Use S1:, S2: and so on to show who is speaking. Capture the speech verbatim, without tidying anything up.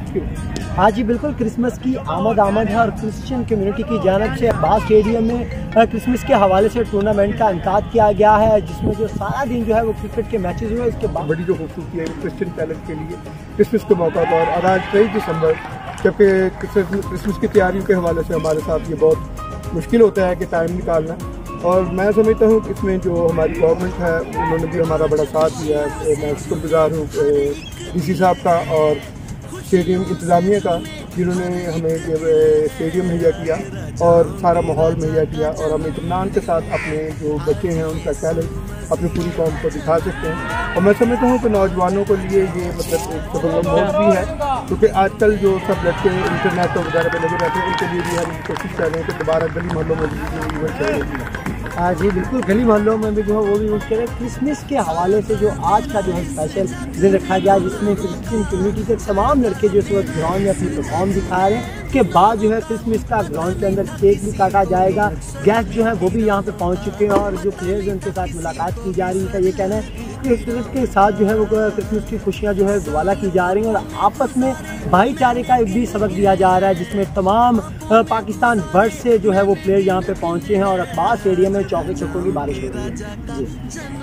S1: Thank you.
S2: हाँ जी बिल्कुल, Christmas की आमद आमद है और क्रिश्चियन कम्युनिटी की जानब से अब्बास स्टेडियम में क्रिसमस के हवाले से टूर्नामेंट का इनकाद किया गया है, जिसमें जो सारा दिन जो है वो क्रिकेट के मैचेस हुए। इसके बाद
S1: बड़ी जो खूबसूरती है क्रिश्चियन टैलेंट के लिए क्रिसमस के मौका पर और आज तेईस दिसंबर, जबकि क्रिसमस की तैयारियों के हवाले से हमारे साथ ये बहुत मुश्किल होता है कि टाइम निकालना। और मैं समझता हूँ कि इसमें जो हमारी गवर्नमेंट है उन्होंने भी हमारा बड़ा साथ दिया है। मैं शुक्रगुजार हूँ डी सी साहब का और स्टेडियम इंतज़ामिया का, जिन्होंने हमें स्टेडियम मुहैया किया और सारा माहौल मुहैया किया और हम इत्मीनान के साथ अपने जो बच्चे हैं उनका टैलेंट अपनी पूरी कौम को दिखा सकते हैं। और मैं समझता हूँ कि नौजवानों के लिए ये मतलब एक सबक भी है, क्योंकि आजकल जो सब लड़के इंटरनेट और वगैरह पर लगे रहते हैं, उनके लिए भी हम कोशिश कर रहे हैं कि दोबारा गली मोहल्लों में भी इवेंट चलेगी।
S2: हाँ जी बिल्कुल, गली मोहल्लों में भी जो है वो भी यूज़ करें। क्रिसमस के हवाले से जो आज का जो है स्पेशल दिन रखा गया, जिसमें क्रिश्चियन कम्युनिटी के तमाम लड़के जो इस वक्त ग्राउंड में अपनी परफॉर्म दिखा रहे हैं। उसके बाद जो है क्रिसमस का ग्राउंड के अंदर केक भी काटा जाएगा। गेस्ट जो है वो भी यहाँ पे पहुँच चुके हैं और जो प्लेयर्स हैं उनके साथ मुलाकात की जा रही है। उनका ये कहना है कि क्रिसमस के साथ जो है वो क्रिसमस की खुशियाँ जो है दुआला की जा रही हैं और आपस में भाईचारे का एक भी सबक दिया जा रहा है, जिसमें तमाम पाकिस्तान भर से जो है वो प्लेयर यहाँ पे पहुँचे हैं और अब्बास स्टेडियम में चौके चक्कों की बारिश हो रही है। जी।